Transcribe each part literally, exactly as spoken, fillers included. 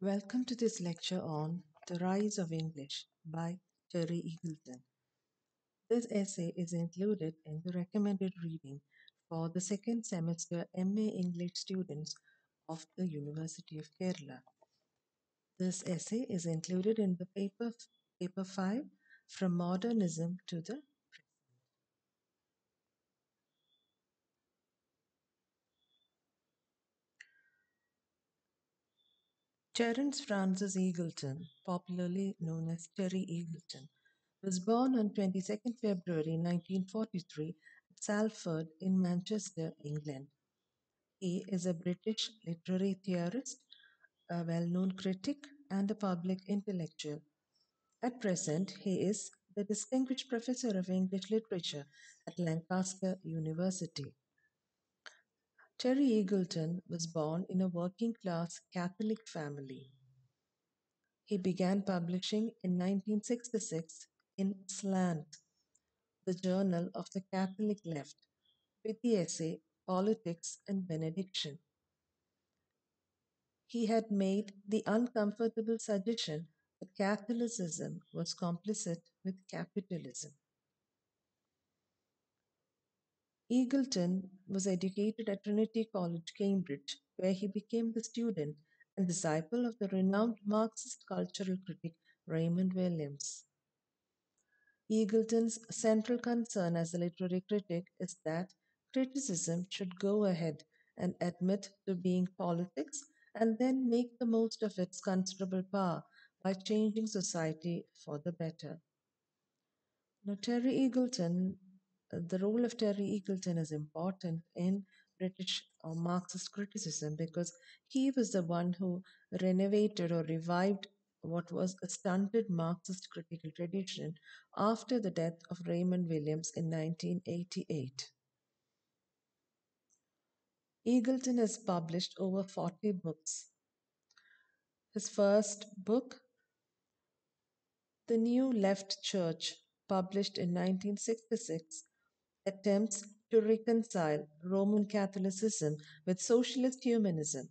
Welcome to this lecture on The Rise of English by Terry Eagleton. This essay is included in the recommended reading for the second semester M A English students of the University of Kerala. This essay is included in the paper, paper five, From Modernism to the Terence Francis Eagleton, popularly known as Terry Eagleton, was born on twenty-second February nineteen forty-three at Salford in Manchester, England. He is a British literary theorist, a well known critic, and a public intellectual. At present, he is the Distinguished Professor of English Literature at Lancaster University. Terry Eagleton was born in a working class Catholic family. He began publishing in nineteen sixty-six in Slant, the journal of the Catholic left, with the essay Politics and Benediction. He had made the uncomfortable suggestion that Catholicism was complicit with capitalism. Eagleton was educated at Trinity College, Cambridge, where he became the student and disciple of the renowned Marxist cultural critic Raymond Williams. Eagleton's central concern as a literary critic is that criticism should go ahead and admit to being politics and then make the most of its considerable power by changing society for the better. Now, Terry Eagleton, uh, the role of Terry Eagleton is important in British or Marxist criticism because he was the one who renovated or revived what was a stunted Marxist critical tradition after the death of Raymond Williams in nineteen eighty-eight. Eagleton has published over forty books. His first book, The New Left Church, published in nineteen sixty-six, attempts to reconcile Roman Catholicism with socialist humanism.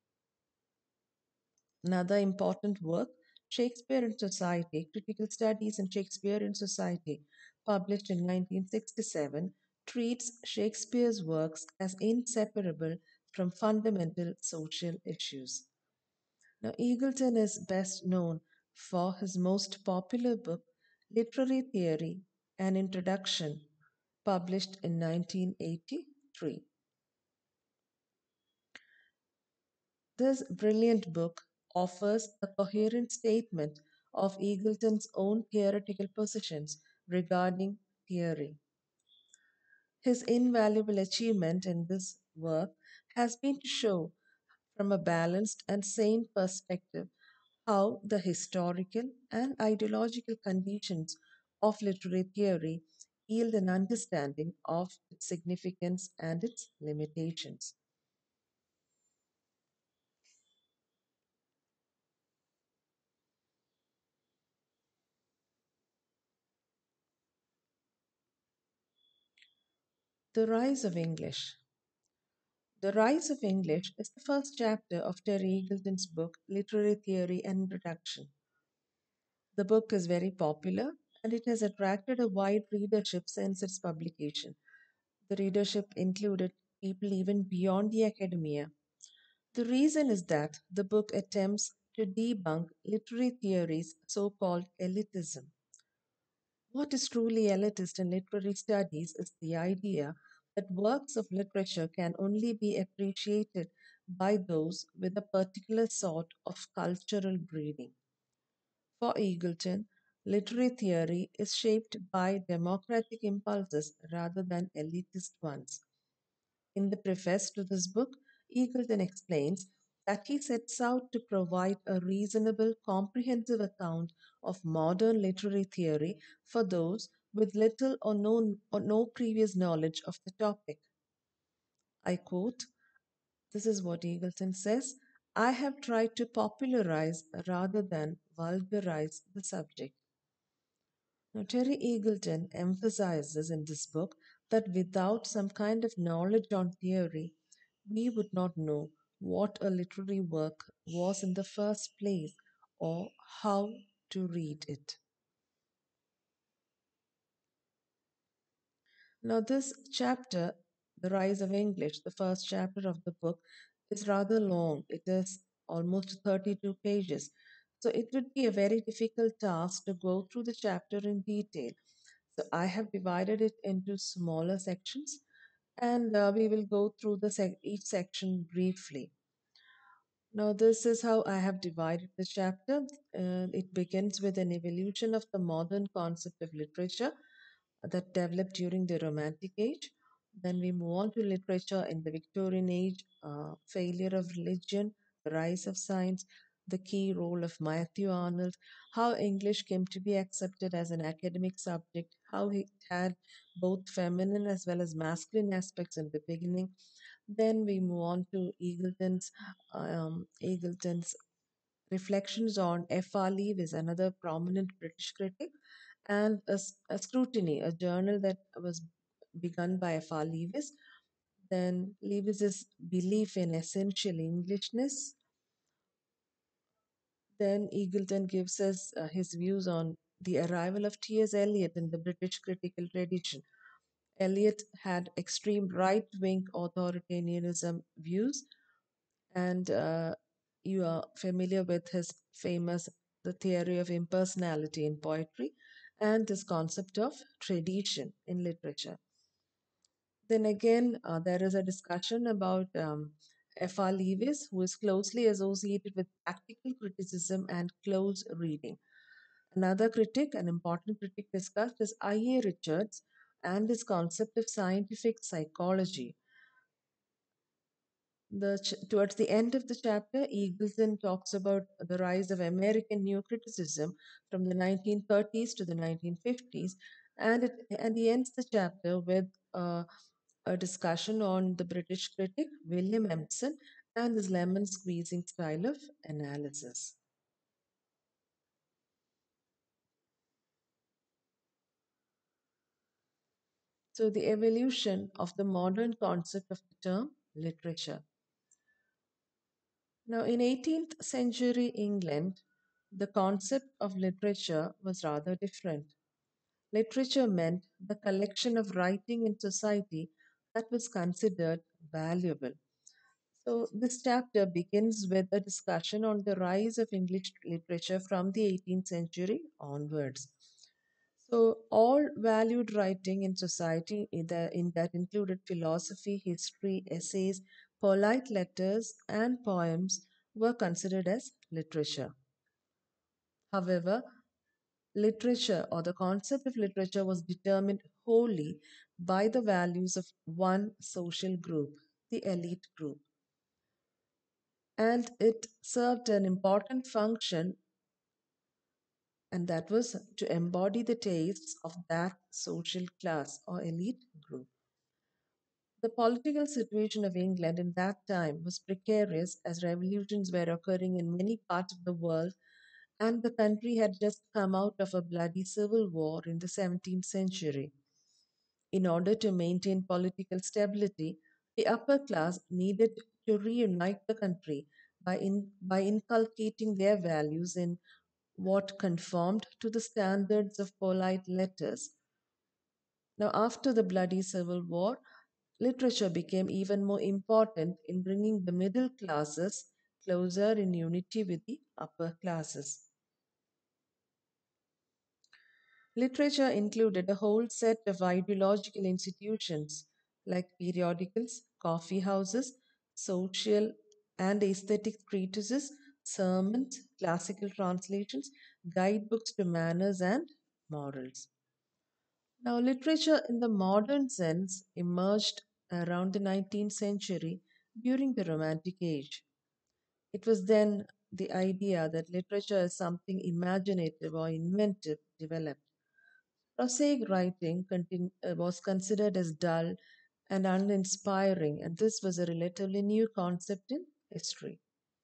Another important work, Shakespeare in Society, Critical Studies in Shakespeare in Society, published in nineteen sixty-seven, treats Shakespeare's works as inseparable from fundamental social issues. Now, Eagleton is best known for his most popular book, Literary Theory An Introduction, published in nineteen eighty-three. This brilliant book offers a coherent statement of Eagleton's own theoretical positions regarding theory. His invaluable achievement in this work has been to show from a balanced and sane perspective how the historical and ideological conditions of literary theory yield an understanding of its significance and its limitations. The Rise of English. The Rise of English is the first chapter of Terry Eagleton's book, Literary Theory and Introduction. The book is very popular and it has attracted a wide readership since its publication. The readership included people even beyond the academia. The reason is that the book attempts to debunk literary theory's so called elitism. What is truly elitist in literary studies is the idea that works of literature can only be appreciated by those with a particular sort of cultural breeding. For Eagleton, literary theory is shaped by democratic impulses rather than elitist ones. In the preface to this book, Eagleton explains that he sets out to provide a reasonable, comprehensive account of modern literary theory for those with little or no, or no previous knowledge of the topic. I quote, this is what Eagleton says: I have tried to popularize rather than vulgarize the subject. Now, Terry Eagleton emphasizes in this book that without some kind of knowledge on theory, we would not know what a literary work was in the first place or how to read it. Now, this chapter, The Rise of English, the first chapter of the book, is rather long. It is almost thirty-two pages. So, it would be a very difficult task to go through the chapter in detail. So, I have divided it into smaller sections and uh, we will go through the sec- each section briefly. Now, this is how I have divided the chapter. Uh, it begins with an evolution of the modern concept of literature that developed during the Romantic Age. Then we move on to literature in the Victorian Age, uh, failure of religion, the rise of science, the key role of Matthew Arnold, how English came to be accepted as an academic subject, how it had both feminine as well as masculine aspects in the beginning. Then we move on to Eagleton's um, Eagleton's reflections on F R. Lewis, another prominent British critic, and a, s- a scrutiny, a journal that was begun by F R. Lewis. Then Lewis's belief in essential Englishness. Then Eagleton gives us uh, his views on the arrival of T S. Eliot in the British critical tradition. Eliot had extreme right wing authoritarianism views, and uh, you are familiar with his famous the theory of impersonality in poetry and this concept of tradition in literature. Then again, uh, there is a discussion about um, F R. Lewis, who is closely associated with practical criticism and close reading. Another critic, an important critic discussed, is I A. Richards and his concept of scientific psychology. The ch- towards the end of the chapter, Eagleton talks about the rise of American new criticism from the nineteen thirties to the nineteen fifties, and it, and he ends the chapter with uh, a discussion on the British critic William Empson and his lemon squeezing style of analysis. So, the evolution of the modern concept of the term literature. Now, in eighteenth century England, the concept of literature was rather different. Literature meant the collection of writing in society that was considered valuable. So, this chapter begins with a discussion on the rise of English literature from the eighteenth century onwards. So, all valued writing in society, in, the, in that included philosophy, history, essays, polite letters, and poems, were considered as literature. However, literature or the concept of literature was determined wholly by the values of one social group, the elite group, and it served an important function, and that was to embody the tastes of that social class or elite group. The political situation of England in that time was precarious as revolutions were occurring in many parts of the world, and the country had just come out of a bloody civil war in the seventeenth century. In order to maintain political stability, the upper class needed to reunite the country by, in, by inculcating their values in what conformed to the standards of polite letters. Now, after the bloody civil war, literature became even more important in bringing the middle classes closer in unity with the upper classes. Literature included a whole set of ideological institutions like periodicals, coffee houses, social and aesthetic treatises, sermons, classical translations, guidebooks to manners and morals. Now, literature in the modern sense emerged around the nineteenth century during the Romantic Age. It was then the idea that literature is something imaginative or inventive developed. Prosaic writing contin- uh, was considered as dull and uninspiring, and this was a relatively new concept in history.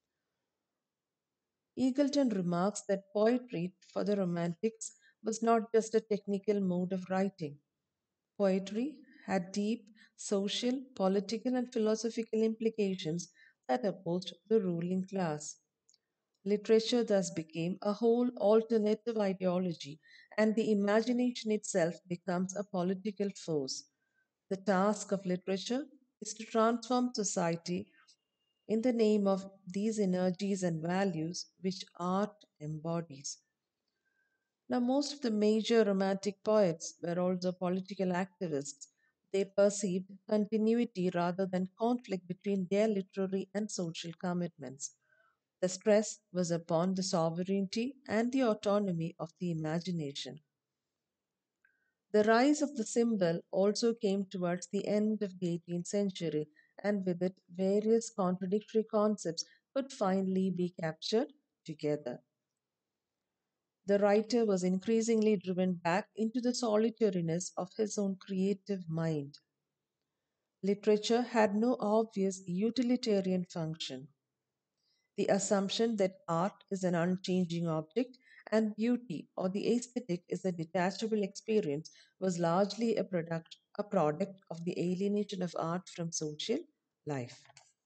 Eagleton remarks that poetry for the Romantics was not just a technical mode of writing. Poetry had deep social, political, and philosophical implications that opposed the ruling class. Literature thus became a whole alternative ideology, and the imagination itself becomes a political force. The task of literature is to transform society in the name of these energies and values which art embodies. Now, most of the major romantic poets were also political activists. They perceived continuity rather than conflict between their literary and social commitments. The stress was upon the sovereignty and the autonomy of the imagination. The rise of the symbol also came towards the end of the eighteenth century, and with it, various contradictory concepts could finally be captured together. The writer was increasingly driven back into the solitariness of his own creative mind. Literature had no obvious utilitarian function. The assumption that art is an unchanging object and beauty or the aesthetic is a detachable experience was largely a product, a product of the alienation of art from social life.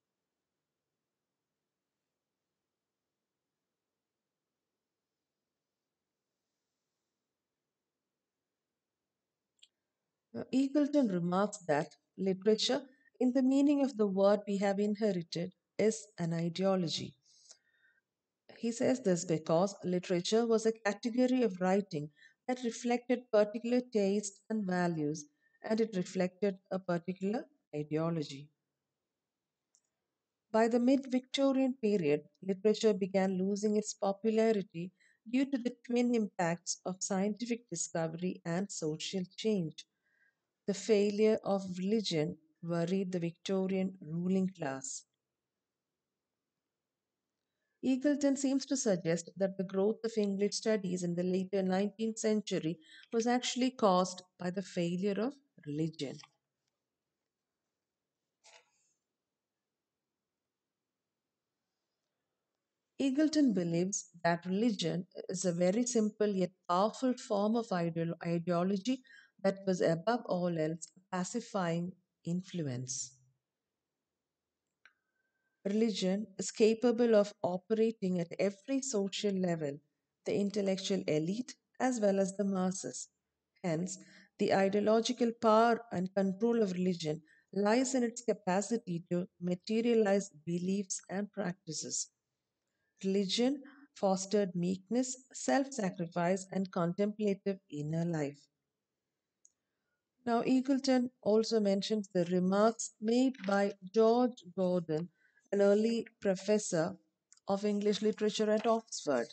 Now, Eagleton remarks that literature, in the meaning of the word we have inherited, is an ideology. He says this because literature was a category of writing that reflected particular tastes and values, and it reflected a particular ideology. By the mid Victorian period, literature began losing its popularity due to the twin impacts of scientific discovery and social change. The failure of religion worried the Victorian ruling class. Eagleton seems to suggest that the growth of English studies in the later nineteenth century was actually caused by the failure of religion. Eagleton believes that religion is a very simple yet powerful form of ideolo- ideology that was above all else a pacifying influence. Religion is capable of operating at every social level, the intellectual elite as well as the masses. Hence, the ideological power and control of religion lies in its capacity to materialize beliefs and practices. Religion fostered meekness, self sacrifice, and contemplative inner life. Now, Eagleton also mentions the remarks made by George Gordon, an early professor of English literature at Oxford.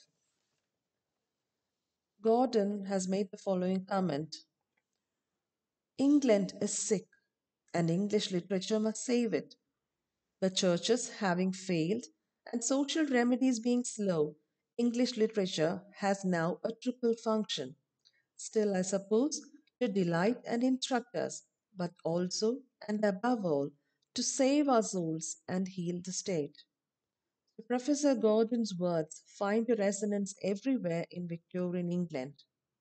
Gordon has made the following comment: England is sick, and English literature must save it. The churches having failed and social remedies being slow, English literature has now a triple function. Still, I suppose, to delight and instruct us, but also and above all, to save our souls and heal the state. Professor Gordon's words find a resonance everywhere in Victorian England.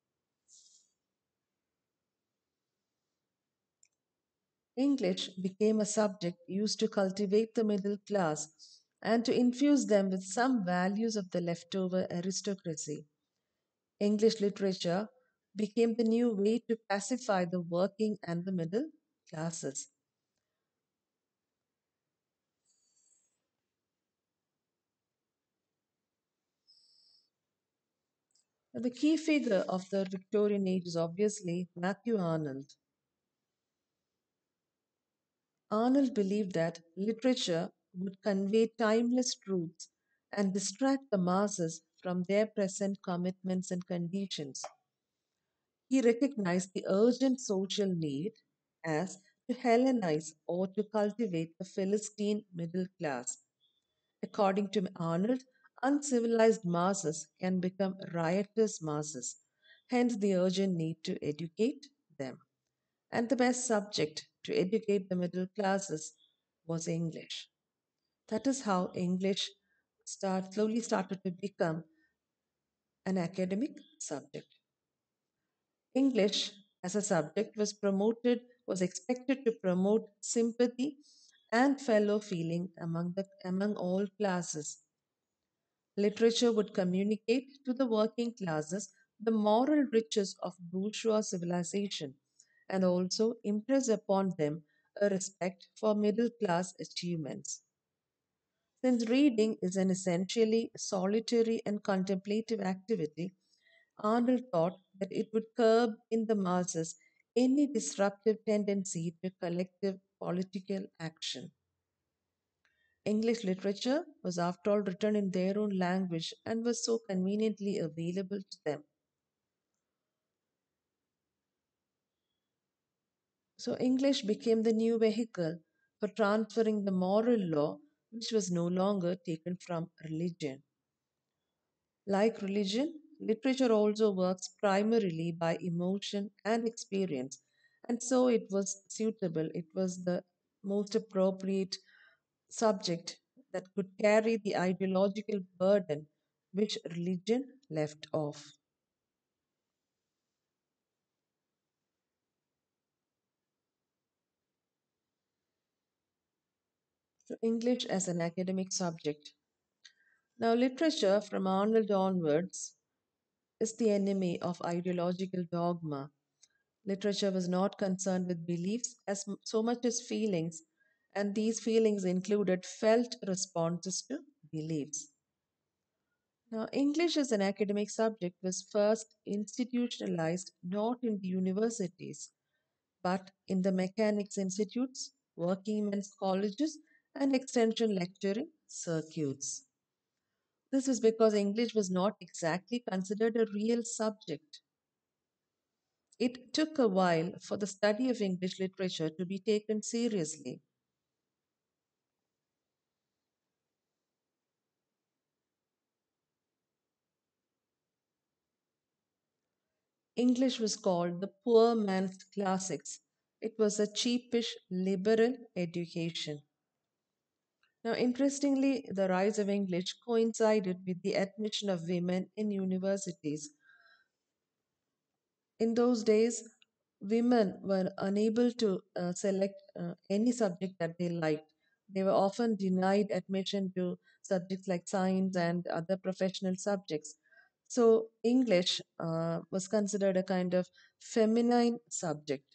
English became a subject used to cultivate the middle class and to infuse them with some values of the leftover aristocracy. English literature became the new way to pacify the working and the middle classes. Now, the key figure of the Victorian age is obviously Matthew Arnold. Arnold believed that literature would convey timeless truths and distract the masses from their present commitments and conditions. He recognized the urgent social need as to Hellenize or to cultivate the Philistine middle class. According to Arnold, uncivilized masses can become riotous masses, hence the urgent need to educate them. And the best subject to educate the middle classes was English. That is how English start, slowly started to become an academic subject. English as a subject was promoted, was expected to promote sympathy and fellow feeling among, the, among all classes. Literature would communicate to the working classes the moral riches of bourgeois civilization and also impress upon them a respect for middle class achievements. Since reading is an essentially solitary and contemplative activity, Arnold thought that it would curb in the masses any disruptive tendency to collective political action. English literature was, after all, written in their own language and was so conveniently available to them. So, English became the new vehicle for transferring the moral law, which was no longer taken from religion. Like religion, literature also works primarily by emotion and experience, and so it was suitable, it was the most appropriate subject that could carry the ideological burden which religion left off. So, English as an academic subject. Now, literature from Arnold onwards is the enemy of ideological dogma. Literature was not concerned with beliefs as m- so much as feelings, and these feelings included felt responses to beliefs. Now, English as an academic subject was first institutionalized not in the universities, but in the mechanics institutes, working men's colleges, and extension lecturing circuits. This was because English was not exactly considered a real subject. It took a while for the study of English literature to be taken seriously. English was called the poor man's classics. It was a cheapish liberal education. Now, interestingly, the rise of English coincided with the admission of women in universities. In those days, women were unable to uh, select uh, any subject that they liked. They were often denied admission to subjects like science and other professional subjects. So, English uh, was considered a kind of feminine subject.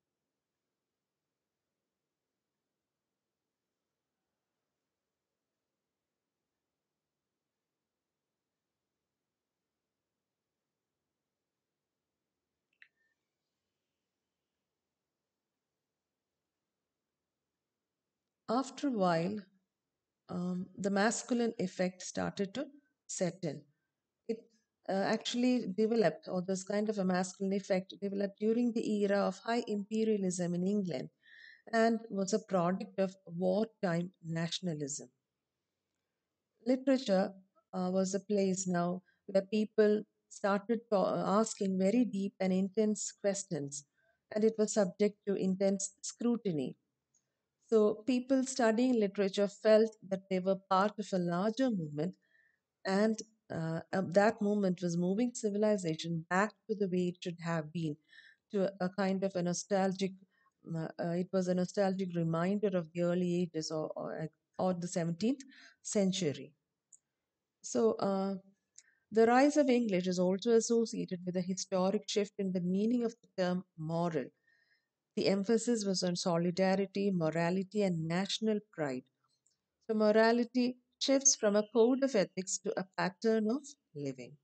After a while, um, the masculine effect started to set in. It uh, actually developed, or this kind of a masculine effect developed during the era of high imperialism in England and was a product of wartime nationalism. Literature uh, was a place now where people started to, uh, asking very deep and intense questions, and it was subject to intense scrutiny. So, people studying literature felt that they were part of a larger movement, and uh, uh, that movement was moving civilization back to the way it should have been, to a, a kind of a nostalgic. Uh, uh, it was a nostalgic reminder of the early ages or or, or the seventeenth century. So, uh, the rise of English is also associated with a historic shift in the meaning of the term moral. The emphasis was on solidarity, morality, and national pride. So, morality shifts from a code of ethics to a pattern of living.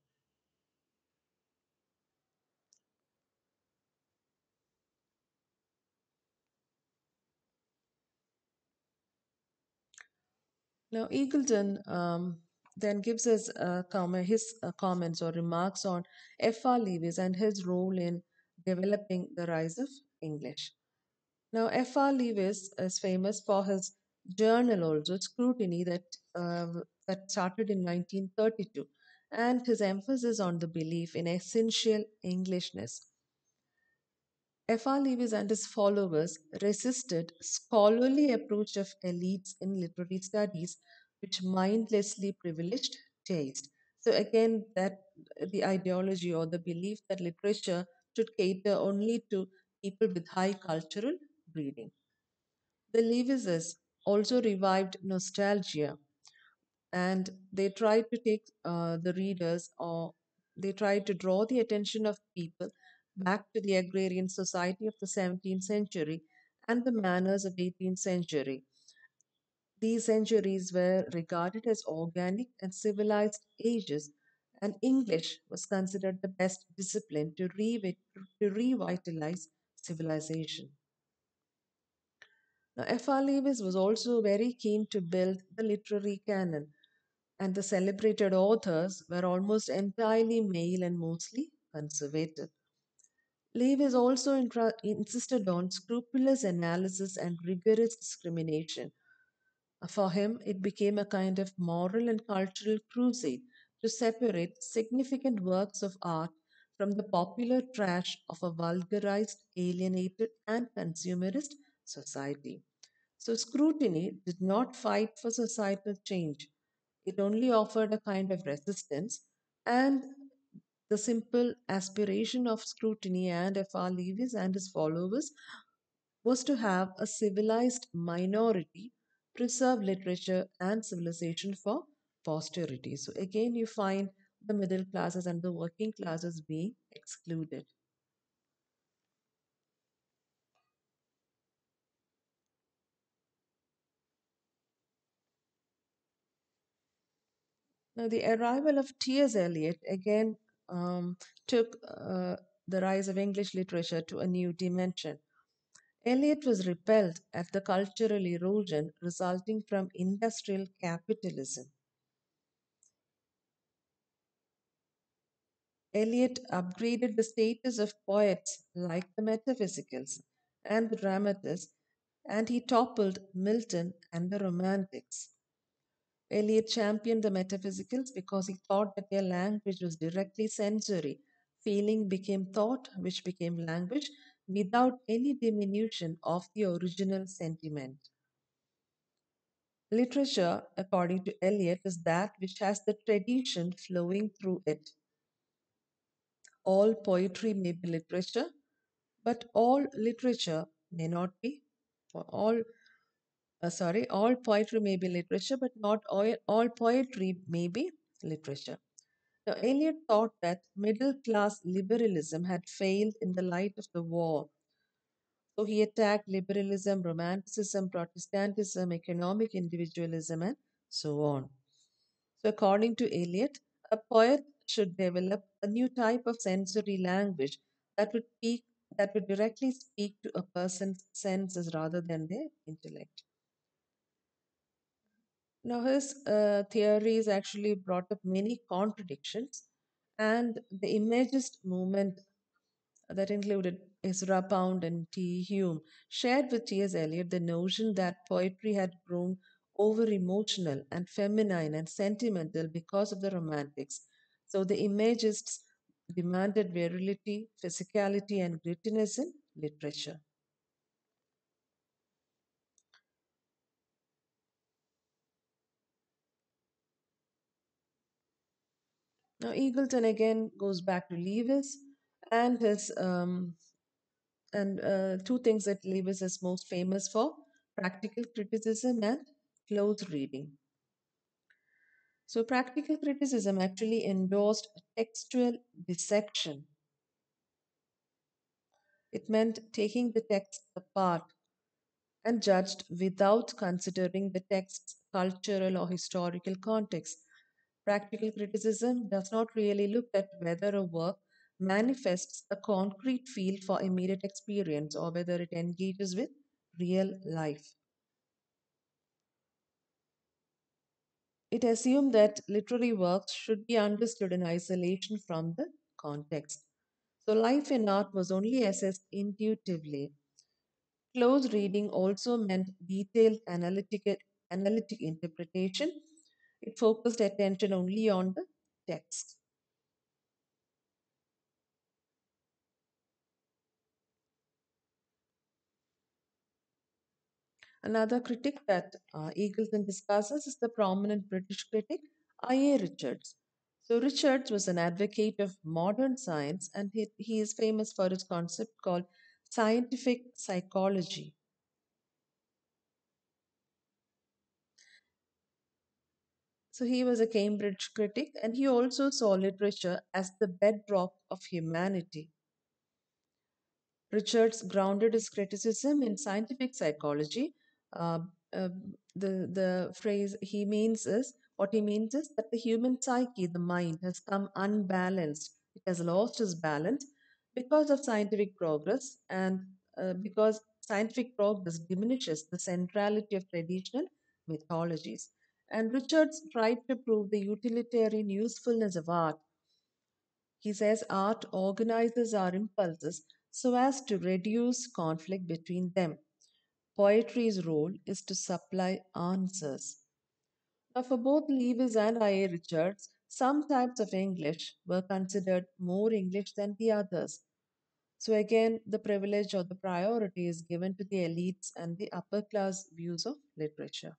Now, Eagleton um, then gives us uh, comment, his uh, comments or remarks on F R. Lewis and his role in developing the rise of English. Now, F R. Lewis is famous for his journal, also Scrutiny, that uh, that started in nineteen thirty-two, and his emphasis on the belief in essential Englishness. F R. Lewis and his followers resisted scholarly approach of elites in literary studies, which mindlessly privileged taste. So again, that the ideology or the belief that literature should cater only to people with high cultural breeding. The Lewises also revived nostalgia, and they tried to take uh, the readers, or they tried to draw the attention of people back to the agrarian society of the seventeenth century and the manners of eighteenth century. These centuries were regarded as organic and civilized ages, and English was considered the best discipline to, re- to revitalize civilization. Now, F R. Lewis was also very keen to build the literary canon, and the celebrated authors were almost entirely male and mostly conservative. Lewis also intra- insisted on scrupulous analysis and rigorous discrimination. For him, it became a kind of moral and cultural crusade to separate significant works of art from the popular trash of a vulgarized, alienated, and consumerist society. So, scrutiny did not fight for societal change, it only offered a kind of resistance, and the simple aspiration of scrutiny and F R. Lewis and his followers was to have a civilized minority preserve literature and civilization for posterity. So, again, you find the middle classes and the working classes being excluded. Now, the arrival of T S. Eliot again um, took uh, the rise of English literature to a new dimension. Eliot was repelled at the cultural erosion resulting from industrial capitalism. Eliot upgraded the status of poets like the metaphysicals and the dramatists, and he toppled Milton and the Romantics. Eliot championed the metaphysicals because he thought that their language was directly sensory. Feeling became thought, which became language, without any diminution of the original sentiment. Literature, according to Eliot, is that which has the tradition flowing through it. All poetry may be literature, but all literature may not be. Or all, uh, sorry, all poetry may be literature, but not all, all poetry may be literature. Now, Eliot thought that middle class liberalism had failed in the light of the war. So he attacked liberalism, romanticism, Protestantism, economic individualism, and so on. So, according to Eliot, a poet should develop a new type of sensory language that would speak that would directly speak to a person's senses rather than their intellect. Now, his uh, theories actually brought up many contradictions, and the Imagist movement that included Ezra Pound and T. Hume shared with T S. Eliot the notion that poetry had grown over emotional and feminine and sentimental because of the Romantics. So the Imagists demanded virility, physicality, and grittiness in literature. Now, Eagleton again goes back to Lewis and his um, and uh, two things that Lewis is most famous for: practical criticism and close reading. So, practical criticism actually endorsed textual dissection. It meant taking the text apart and judged without considering the text's cultural or historical context. Practical criticism does not really look at whether a work manifests a concrete feel for immediate experience or whether it engages with real life. It assumed that literary works should be understood in isolation from the context. So, life in art was only assessed intuitively. Close reading also meant detailed analytical, analytic interpretation. It focused attention only on the text. Another critic that uh, Eagleton discusses is the prominent British critic I A. Richards. So, Richards was an advocate of modern science, and he, he is famous for his concept called scientific psychology. So he was a Cambridge critic and he also saw literature as the bedrock of humanity. Richards grounded his criticism in scientific psychology. Uh, uh, the the phrase he means is what he means is that the human psyche, the mind, has come unbalanced. It has lost its balance because of scientific progress, and uh, because scientific progress diminishes the centrality of traditional mythologies. And Richards tried to prove the utilitarian usefulness of art. He says art organizes our impulses so as to reduce conflict between them. Poetry's role is to supply answers. Now, for both Lewis and I A. Richards, some types of English were considered more English than the others. So, again, the privilege or the priority is given to the elites and the upper class views of literature.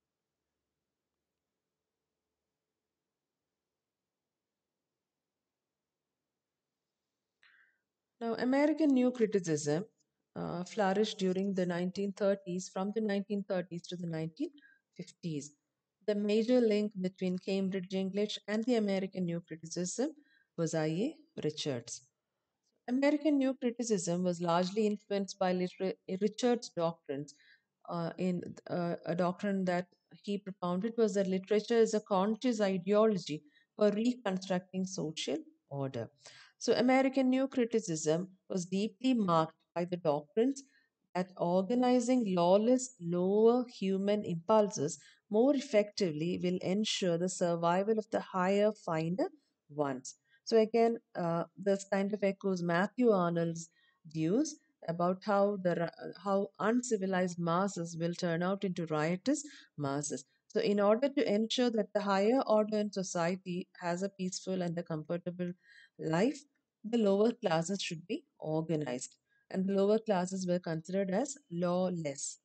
Now, American New Criticism uh, flourished during the nineteen thirties, from the nineteen thirties to the nineteen fifties. The major link between Cambridge English and the American New Criticism was I A. Richards. American New Criticism was largely influenced by liter- Richard's doctrines. Uh, in uh, a doctrine that he propounded was that literature is a conscious ideology for reconstructing social order. So, American New Criticism was deeply marked by the doctrines that organizing lawless, lower human impulses more effectively will ensure the survival of the higher, finer ones. So again, uh, this kind of echoes Matthew Arnold's views about how the ri- how uncivilized masses will turn out into riotous masses. So, in order to ensure that the higher order in society has a peaceful and a comfortable life, the lower classes should be organized, and the lower classes were considered as lawless.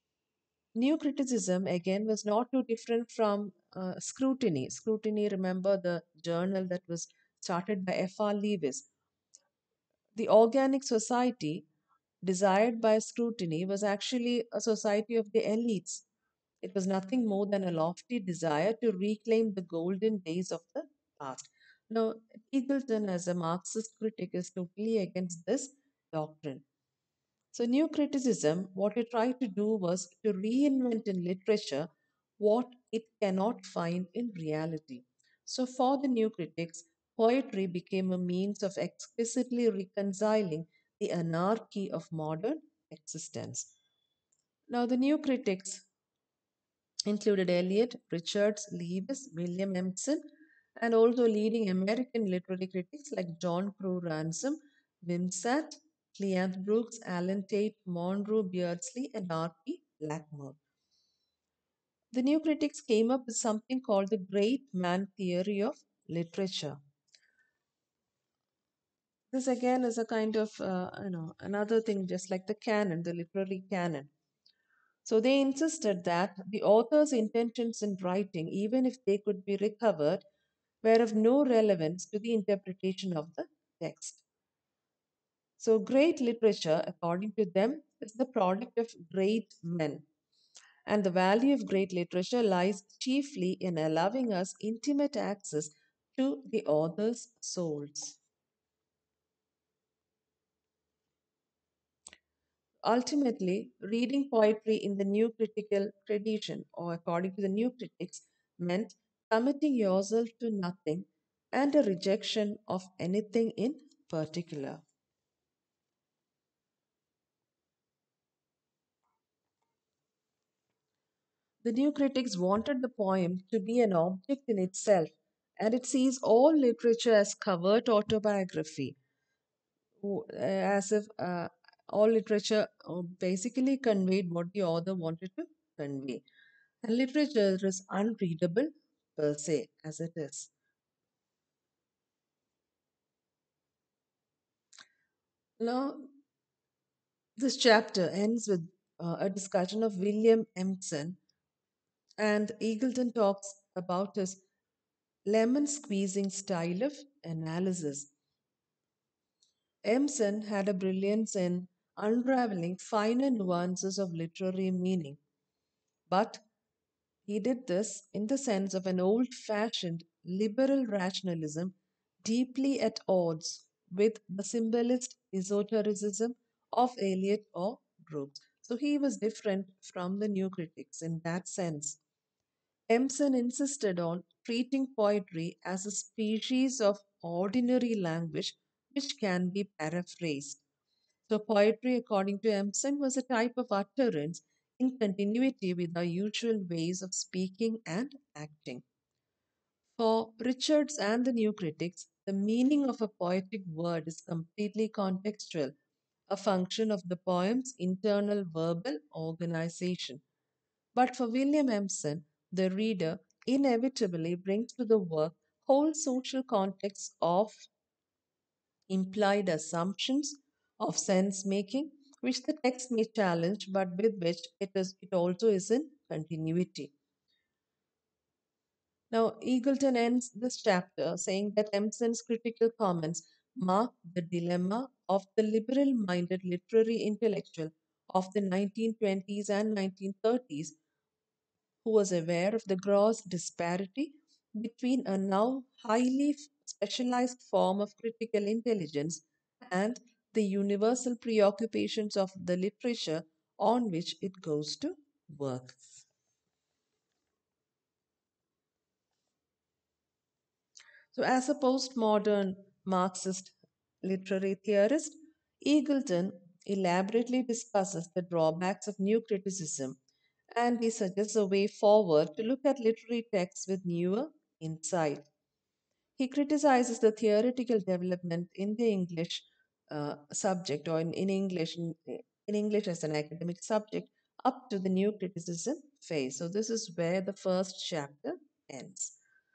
New criticism, again, was not too different from uh, scrutiny. Scrutiny, remember the journal that was started by F R. Lewis. The organic society desired by scrutiny was actually a society of the elites. It was nothing more than a lofty desire to reclaim the golden days of the past. Now, Eagleton, as a Marxist critic, is totally against this doctrine. So, new criticism, what it tried to do was to reinvent in literature what it cannot find in reality. So, for the new critics, poetry became a means of explicitly reconciling the anarchy of modern existence. Now, the new critics included Eliot, Richards, Lewis, William Empson, and also leading American literary critics like John Crowe Ransom, Wimsatt, Cleanth Brooks, Alan Tate, Monroe Beardsley, and R P. Blackmore. The new critics came up with something called the great man theory of literature. This again is a kind of, uh, you know, another thing just like the canon, the literary canon. So they insisted that the author's intentions in writing, even if they could be recovered, were of no relevance to the interpretation of the text. So, great literature, according to them, is the product of great men. And the value of great literature lies chiefly in allowing us intimate access to the author's souls. Ultimately, reading poetry in the new critical tradition, or according to the new critics, meant committing yourself to nothing and a rejection of anything in particular. The new critics wanted the poem to be an object in itself, and it sees all literature as covert autobiography, w- uh, as if uh, all literature uh, basically conveyed what the author wanted to convey. And literature is unreadable per se, as it is. Now, this chapter ends with uh, a discussion of William Empson, and Eagleton talks about his lemon squeezing style of analysis. Emerson had a brilliance in unraveling finer nuances of literary meaning, but He did this in the sense of an old fashioned liberal rationalism deeply at odds with the symbolist esotericism of Eliot or Brooks. So he was different from the new critics in that sense. Emerson insisted on treating poetry as a species of ordinary language which can be paraphrased. So, poetry, according to Emerson, was a type of utterance in continuity with our usual ways of speaking and acting. For Richards and the new critics, the meaning of a poetic word is completely contextual, a function of the poem's internal verbal organization. But for William Emerson, the reader inevitably brings to the work whole social contexts of implied assumptions of sense making, which the text may challenge, but with which it, is, it also is in continuity. Now, Eagleton ends this chapter saying that Emerson's critical comments mark the dilemma of the liberal minded literary intellectual of the nineteen twenties and nineteen thirties who was aware of the gross disparity between a now highly specialized form of critical intelligence and the universal preoccupations of the literature on which it goes to work. So, as a postmodern Marxist literary theorist, Eagleton elaborately discusses the drawbacks of new criticism and he suggests a way forward to look at literary texts with newer insight. He criticizes the theoretical development in the English uh, subject or in, in English in, in English as an academic subject up to the new criticism phase. So this is where the first chapter ends.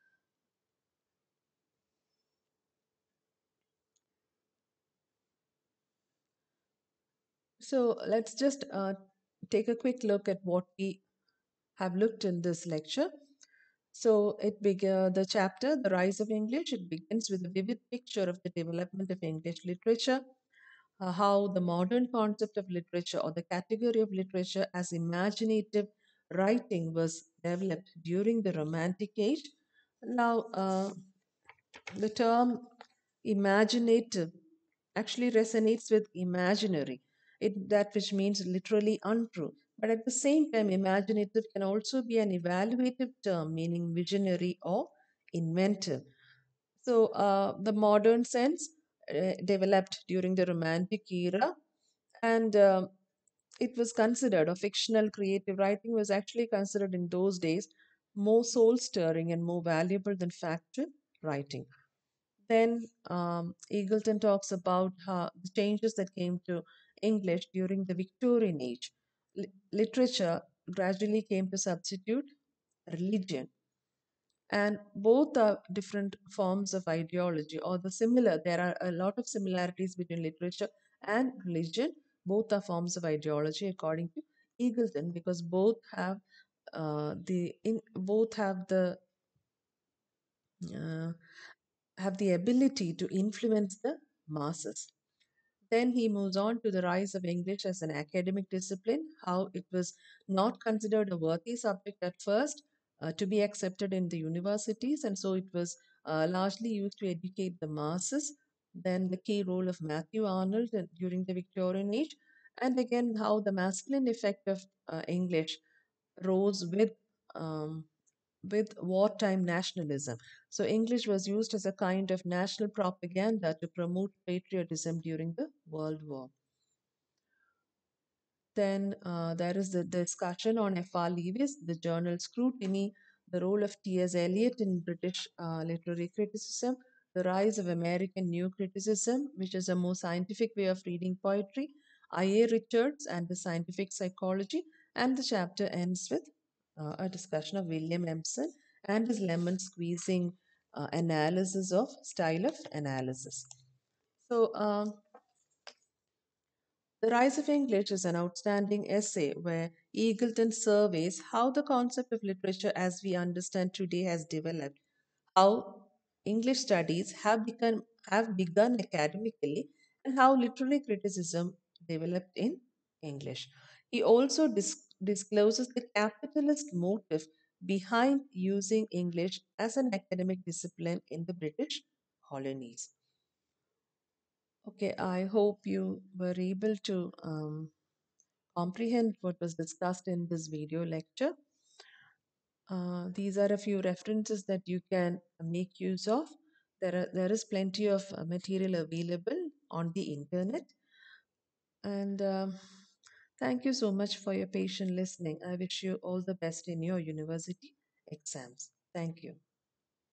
So let's just uh, take a quick look at what we have looked in this lecture. So it beg- uh, the chapter, The Rise of English, it begins with a vivid picture of the development of English literature, uh, how the modern concept of literature or the category of literature as imaginative writing was developed during the Romantic Age. Now, uh, the term imaginative actually resonates with imaginary, it, that which means literally untrue. But at the same time, imaginative can also be an evaluative term meaning visionary or inventive. So, uh, the modern sense uh, developed during the Romantic era, and um it was considered, or fictional creative writing was actually considered in those days more soul stirring and more valuable than factual writing. Then um, Eagleton talks about how the changes that came to English during the Victorian age. Li- literature gradually came to substitute religion, and both are different forms of ideology, or the similar. There are a lot of similarities between literature and religion. Both are forms of ideology, according to Eagleton, because both have uh, the in both have the uh, have the ability to influence the masses. Then he moves on to the rise of English as an academic discipline, how it was not considered a worthy subject at first uh, to be accepted in the universities, and so it was uh, largely used to educate the masses. Then the key role of Matthew Arnold in- during the Victorian age, and again how the masculine effect of uh, English rose with um, with wartime nationalism. So, English was used as a kind of national propaganda to promote patriotism during the World War. Then uh, there is the discussion on F R. Lewis, the journal Scrutiny, the role of T S. Eliot in British uh, literary criticism, the rise of American new criticism, which is a more scientific way of reading poetry, I A. Richards and the scientific psychology, and the chapter ends with uh, a discussion of William Emerson and his lemon squeezing uh, analysis of style of analysis. So, um, the Rise of English is an outstanding essay where Eagleton surveys how the concept of literature as we understand today has developed, how English studies have become have begun academically, and how literary criticism developed in English. He also dis- discloses the capitalist motive behind using English as an academic discipline in the British colonies. Okay, I hope you were able to um, comprehend what was discussed in this video lecture. Uh, these are a few references that you can make use of. There, are, there is plenty of uh, material available on the internet. And um, thank you so much for your patient listening. I wish you all the best in your university exams. Thank you.